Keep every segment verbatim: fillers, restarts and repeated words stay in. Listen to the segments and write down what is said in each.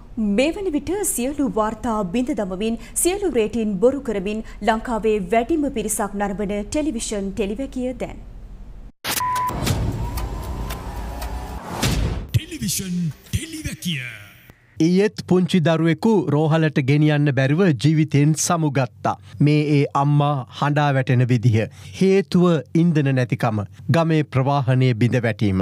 මේ වන විට සියලු වාර්තා බිඳ දමමින් සියලු රේටින් බොරු කරමින් ලංකාවේ වැඩිම පිරිසක් නරඹන ටෙලිවිෂන් ටෙලිවැකිය දැන්. ටෙලිවිෂන් ටෙලිවැකිය. ඊයේත් පුංචි දරුවෙකු රෝහලට ගෙනියන්න බැරිව ජීවිතයෙන් සමුගත්තා. මේ ඒ අම්මා හඬා වැටෙන විදිහ. හේතුව ඉන්ධන නැතිකම. ගමේ ප්‍රවාහනය බිඳ වැටීම.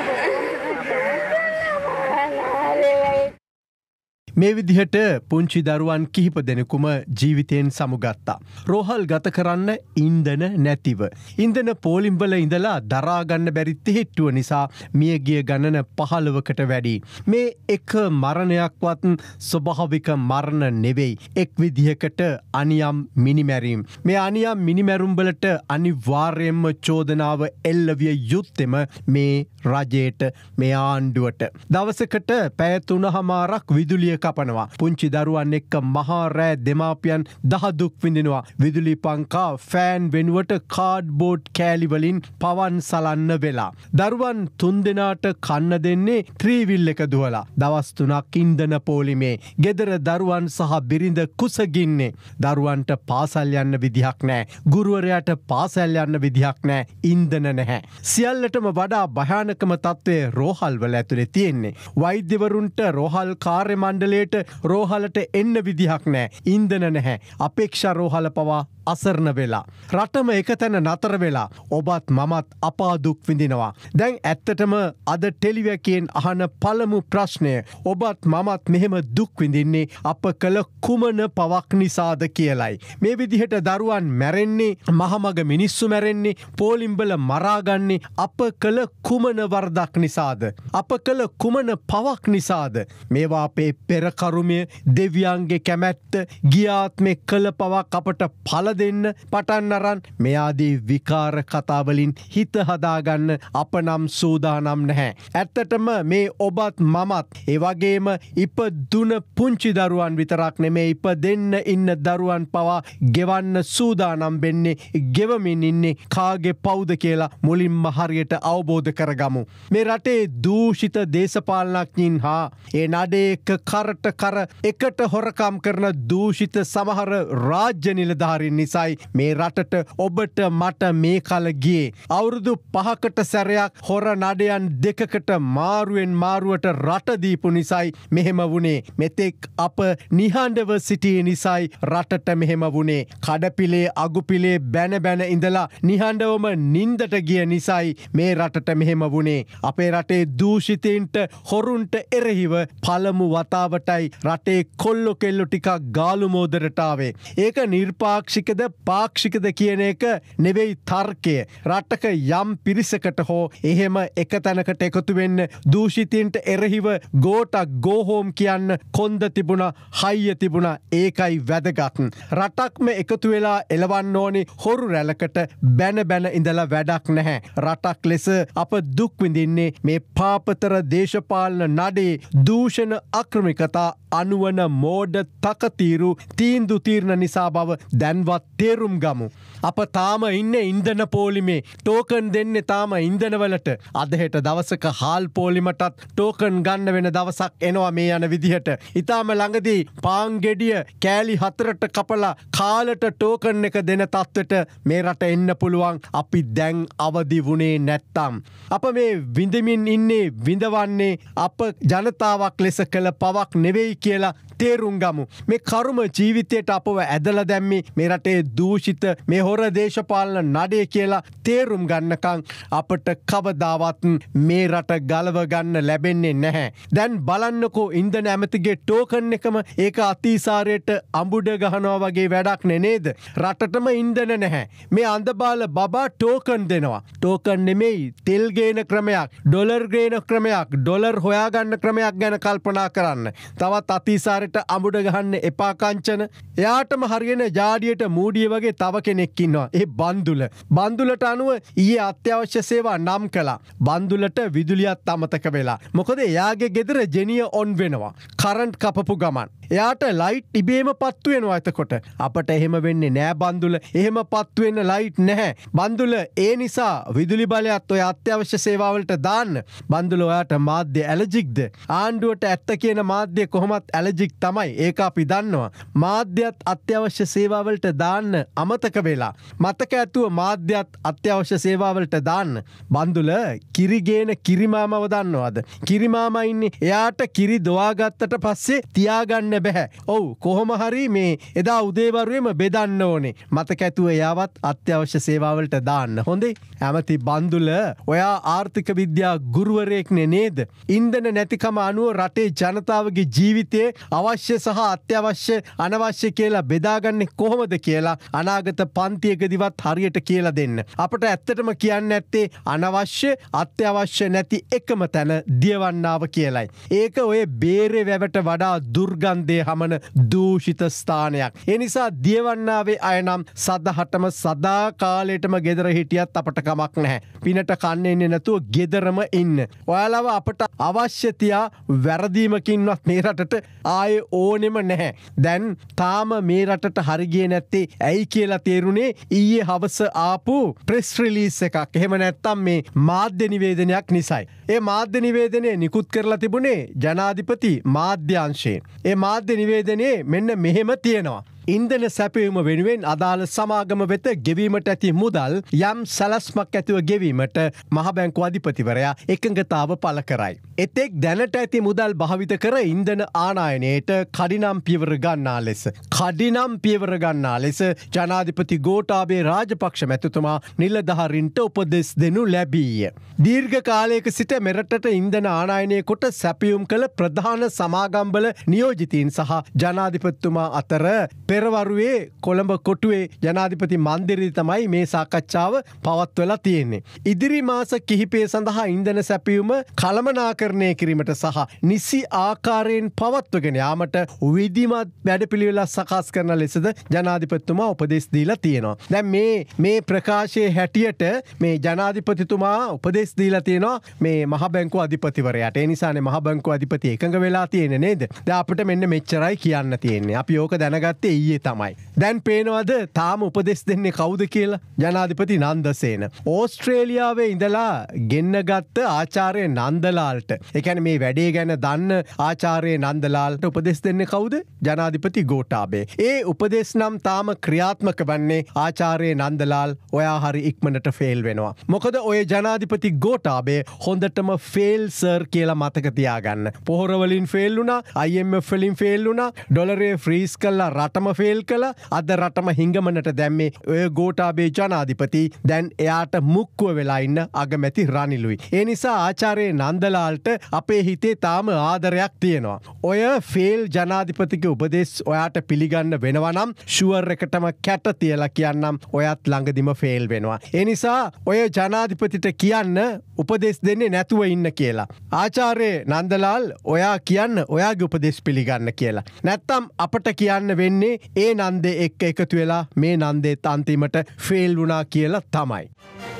මේ විදිහට පුංචි දරුවන් කිහිප දෙනෙකුම ජීවිතයෙන් සමුගත්තා. රෝහල් ගත කරන්න ඉන්ධන නැතිව. ඉන්ධන පෝලිම්වල ඉඳලා දරාගන්න බැරිත් හිට්ටුව නිසා මියගිය ගණන පහළවකට වැඩි. මේ එක මරණයක්වත් ස්වභාවික මරණ නෙවෙයි. එක් විදිහකට අනියම් මිනිමැරීම්. මේ අනියම් මිනිමැරුම්වලට අනිවාර්යයෙන්ම චෝදනාව එල්ලවිය යුත්තෙම මේ රජයට මේ ආණ්ඩුවට. දවසකට පැය තුන හමාරක් විදුලිය කපනවා. පුංචි දරුවන් එක්ක මහා රෑ දෙමාපියන් දහදුක් විඳිනවා. විදුලි පංකා ෆෑන් වෙනුවට කාඩ්බෝඩ් කෑලිවලින් පවන් සලන්න වෙලා. දරුවන් තුන් දෙනාට කන්න දෙන්නේ ත්‍රීවිල් එක දුවලා. දවස් තුනක් ඉන්ධන පෝලිමේ. ගෙදර දරුවන් සහ බිරිඳ කුසගින්නේ. දරුවන්ට පාසල් යන්න විදිහක් නෑ. ගුරුවරයාට පාසල් යන්න විදිහක් නෑ. ඉන්ධන නැහැ. සියල්ලටම වඩා භයානකම තත්ත්වය රෝහල් වල ඇතුලේ තියෙන්නේ. වෛද්‍යවරුන්ට රෝහල් කාර්ය මණ්ඩලයට රෝහලට එන්න විදිහක් නෑ. ඉන්ධන නැහැ. අපේක්ෂා රෝහල පවා අසරණ වෙලා. රටම එක තැන නතර වෙලා. ඔබත් මමත් අපාදුක් විඳිනවා. දැන් ඇත්තටම අද ටෙලිවැකියෙන් අහන පළමු ප්‍රශ්නය ඔබත් මමත් මෙහෙම දුක් විඳින්නේ අප කළ කුමන පවක් නිසාද කියලයි. මේ විදිහට දරුවන් මැරෙන්නේ, මහමග මිනිස්සු මැරෙන්නේ, පෝලිම්බල මරාගන්නේ අප කළ කුමන වරදක් නිසාද? අප කළ කුමන පවක් නිසාද? මේවා අපේ පෙරකරුමය දෙවියන්ගේ කැමැත්ත ගියාත්මේ කළ පවක් අපට පල දෙන්න පටන් අරන් මේ ආදී විකාර කතාවලින් හිත හදාගන්න අප නම් සූදානම් නැහැ. ඇත්තටම මේ ඔබත් මමත් ඒ වගේම ඉපදුන පුංචි දරුවන් විතරක් නෙමේ ඉපදෙන්න ඉන්න දරුවන් පවා ගෙවන්න සූදානම් වෙන්නේ, ගෙවමින් ඉන්නේ කාගේ පවුද කියලා මුලින්ම හරියට අවබෝධ කරගමු. මේ රටේ දූෂිත දේශපාලනඥයින් හා ඒ නඩේ එක කරට කර එකට හොරකම් කරන දූෂිත සමහර රාජ්‍ය නිලධාරීන් නිසයි මේ රටට ඔබට මට මේ කල ගියේ. අවුරුදු පහකට සැරයක් හොර නඩයන් දෙකකට මාරුවෙන් මාරුවට රට දීපු නිසයි මෙහෙම වුණේ. මෙතෙක් අප නිහඬව සිටියේ නිසයි රටට මෙහෙම වුණේ. කඩපිලේ අගුපිලේ බැන බැන ඉඳලා නිහඬවම නින්දට ගිය නිසයි මේ රටට මෙහෙම වුණේ. අපේ රටේ දූෂිතයින්ට හොරුන්ට එරෙහිව පළමු වතාවටයි රටේ කොල්ලො කෙල්ලො ටිකක් ගාලු මෝදරට ආවේ. ඒක නිර්පාක්ෂිකද පාක්ෂිකද කියන එක නෙවෙයි තර්කය. රටක යම් පිරිසකට හෝ එහෙම එක තැනකට එකතු වෙන්න දූෂිතයින්ට එරෙහිව ගෝටක් ගෝහෝම් කියන්න කොන්ද තිබුණා, හයිය තිබුණා. ඒකයි වැදගත්. රටක්ම එකතු වෙලා එලවන්න ඕනේ හොරු රැලකට බැන බැන ඉඳලා වැඩක් නැහැ. රටක් ලෙස අප දුක් විඳින්නේ මේ පාපතර දේශපාලන නඩේ දූෂණ අක්‍රමිකතා අනුවන මෝඩ තකතීරු තීන්දු තීරණ නිසා බව දැන්වත් තේරුම් ගමු. අප තාම ඉන්න ඉන්ධන පෝලිමේ ටෝකන් දෙන්නේ තාම ඉන්ධනවලට. අදහෙට දවසක හාල් පෝලිමටත් ටෝකන් ගන්න වෙන දවසක් එනවා මේ යන විදිහට. ඉතාම ළඟදී පාන් ගෙඩිය කෑලි හතරට කපලා කාලට ටෝකන් එක දෙන තත්ත්වයට මේ රට එන්න පුළුවන් අපි දැන් අවදි වුණේ නැත්තම්. අප මේ විඳමින් ඉන්නේ විඳවන්නේ අප ජනතාවක් ලෙස කළ පවක් නෙවෙයි කියලා තේරුම් ගමු. මේ කරුම ජීවිතයට අපව ඇදලා දැම්මේ මේ රටේ දූෂිත මේ හොර දේශපාලන නඩේ කියලා තේරුම් ගන්නකම් අපට කවදාවත් මේ රට ගලව ගන්න ලැබෙන්නේ නැහැ. දැන් බලන්නකෝ ඉන්ධන ඇමතිගේ ටෝකන් එකම ඒක අතිසාරයට අඹුඩ ගහනවා වගේ වැඩක් නේද? රටටම ඉන්ධන නැහැ. මේ අඳබාල බබා ටෝකන් දෙනවා. ටෝකන් නෙමෙයි තෙල් ගේන ක්‍රමයක්, ඩොලර් ගේන ක්‍රමයක්, ඩොලර් හොයාගන්න ක්‍රමයක් ගැන කල්පනා කරන්න. තවත් අතිසාරයට අඹුඩ ගහන්න එපා කංචන. එයාටම හරියන ජාඩියට මූඩිය වගේ තව කෙනෙක් ඉන්නවා. ඒ බන්දුල. බන්දුලට අනුව ඊයේ අත්‍යවශ්‍ය සේවා නම් කළා. බන්දුලට විදුලියත් අමතක වෙලා. මොකද එයාගේ ගෙදර ජෙනිය ඔන් වෙනවා. කරන්ට් කපපු ගමන්. එයාට ලයිට් ඉබේම පත්තු වෙනවා එතකොට. අපට එහෙම වෙන්නේ නෑ බන්දුල. එහෙම පත්තු වෙන්න ලයිට් නැහැ. බන්දුල ඒ නිසා විදුලි බලයත් ඔය අත්‍යවශ්‍ය සේවාවලට දාන්න. බන්දුල ඔයාට මාධ්‍ය ඇලර්ජික්ද? ආණ්ඩුවට ඇත්ත කියන මාධ්‍ය කොහොමත් ඇලර්ජික් තමයි. ඒක අපි දන්නවා. මාධ්‍යත් අත්‍යවශ්‍ය සේවාවලට දාන්න අමතක වෙලා. මතක ඇතුව මාධ්‍යත් අත්‍යවශ්‍ය සේවාවලට දාන්න. බන්දුල කිරිගේන කිරිමාමව දන්නවද? කිරිමාමා ඉන්නේ එයාට කිරි දොවාගත්තට පස්සේ තියාගන්න බැහැ. ඔව් කොහොම හරි මේ එදා උදේවරුවේම බෙදන්න ඕනේ. මතක ඇතුව එයාවත් අත්‍යවශ්‍ය සේවාවලට දාන්න. හොඳේ. ඇමති බන්දුල ඔයා ආර්ථික විද්‍යා ගුරුවරයෙක්නේ නේද? ඉන්ධන නැතිකම අනුව රටේ ජනතාවගේ ජීවිතයේ අවශ්‍ය සහ අත්‍යවශ්‍ය අනවශ්‍ය කියලා බෙදාගන්නේ කොහොමද කියලා අනාගත පන්තියකදිවත් හරියට කියලා දෙන්න. අපට ඇත්තටම කියන්න ඇත්තේ අනවශ්‍ය අත්‍යවශ්‍ය නැති එකම තැන දියවන්නාව කියලයි. ඒක ඔය බේරේ වැවට වඩා දුර්ගන්ධය හමන දූෂිත ස්ථානයක්. ඒ නිසා දියවන්නාවේ අය නම් සදහටම සදා කාලයටම ගෙදර හිටියත් අපට කමක් නැහැ. පිනට කන්න එන්නේ නැතුව ගෙදරම ඉන්න. ඔයාලව අපට අවශ්‍ය තියා වැරදීමකින්වත් මේ රටට ආයේ ඕනෙම නැහැ. දැන් තාම මේ රටට හරි ගියේ නැත්තේ ඇයි කියලා තේරුනේ ඊයේ හවස ආපු ප්‍රෙස් රිලීස් එකක්. එහෙම නැත්තම් මේ මාධ්‍ය නිවේදනයක් නිසායි. ඒ මාධ්‍ය නිවේදනය නිකුත් කරලා තිබුණේ ජනාධිපති මාධ්‍යාංශයෙන්. ඒ මාධ්‍ය නිවේදනයේ මෙන්න මෙහෙම තියෙනවා. ඉන්ධන සැපයීම වෙනුවෙන් අදාළ සමාගම වෙත ගෙවීමට ඇති මුදල් යම් සැලස්මක් ඇතිව ගෙවීමට මහ බැංකුව අධිපතිවරයා එකඟතාව පළ කරයි. එතෙක් දැනට ඇති මුදල් භාවිත කර ඉන්ධන ආනයනයට කඩිනම් පියවර ගන්නා ලෙස කඩිනම් පියවර ගන්නා ලෙස ජනාධිපති ගෝඨාභය රාජපක්ෂ මැතිතුමා නිලධාරීන්ට උපදෙස් දෙනු ලැබීය. දීර්ඝ කාලයක සිට මෙරටට ඉන්ධන ආනයනය කොට සැපයුම් කළ ප්‍රධාන සමාගම්වල නියෝජිතීන් සහ ජනාධිපතිතුමා අතර පෙරවරුවේ කොළඹ කොටුවේ ජනාධිපති මන්දිරයේ තමයි මේ සාකච්ඡාව පවත්වලා තියෙන්නේ. ඉදිරි මාස කිහිපය සඳහා ඉන්ධන සැපයුම කළමනාකරණය කිරීමට සහ නිසි ආකාරයෙන් පවත්වගෙන යාමට විධිමත් වැඩපිළිවෙලක් සකස් කරන ලෙසද ජනාධිපතිතුමා උපදෙස් දීලා තියෙනවා. දැන් මේ මේ ප්‍රකාශයේ හැටියට මේ ජනාධිපතිතුමා උපදෙස් දීලා තියෙනවා මේ මහ බැංකුව අධිපතිවරයාට. ඒ නිසානේ මහ බැංකුව අධිපති එකඟ වෙලා තියෙන්නේ නේද? දැන් අපිට මෙන්න මෙච්චරයි කියන්න තියෙන්නේ. අපි ඕක දැනගත්තේ ඊයේ තමයි. දැන් පේනවද තාම උපදෙස් දෙන්නේ කවුද කියලා? ජනාධිපති නන්දසේන. ඕස්ට්‍රේලියාවේ ඉඳලා ගෙන්නගත්ත ආචාර්ය නන්දලාල්ට. ඒ කියන්නේ මේ වැඩේ ගැන දන්න ආචාර්ය නන්දලාල්ට උපදෙස් දෙන්නේ කවුද? ජනාධිපති ගෝඨාභය. ඒ උපදෙස් නම් තාම ක්‍රියාත්මක වන්නේ ආචාර්ය නන්දලාල් ඔයා හරි ඉක්මනට ෆේල් වෙනවා. මොකද ඔය ජනාධිපති ගෝඨාභය හොඳටම ෆේල් සර් කියලා මතක තියාගන්න. පොහොර වලින් ෆේල් වුණා, I M F වලින් ෆේල් වුණා, ඩොලරේ ෆ්‍රීස් කළා රටම ෆේල් කළා. අද රටම හිඟමනට දැම්මේ ඔය ගෝඨාභය ජනාධිපති. දැන් එයාට මුක්කුව වෙලා ඉන්න අගමැති රනිලුයි. ඒ නිසා ආචාර්ය නන්දලාල්ට අපේ හිතේ තාම ආදරයක් තියෙනවා. ඔය ෆේල් ජනාධිපතිගේ උපදෙස් ඔයාට පිළිගන්න වෙනවා නම් ෂුවර් එකටම කැට තියලා කියන්නම් ඔයත් ළඟදිම ෆේල් වෙනවා. ඒ නිසා ඔය ජනාධිපතිට කියන්න උපදෙස් දෙන්නේ නැතුව ඉන්න කියලා. ආචාර්ය නන්දලාල් ඔයා කියන්න ඔයාගේ උපදෙස් පිළිගන්න කියලා. නැත්තම් අපට කියන්න වෙන්නේ ඒ නන්දේ එක්ක එකතු වෙලා මේ නන්දේත් අන්තිමට ෆේල් වුණා කියලා තමයි.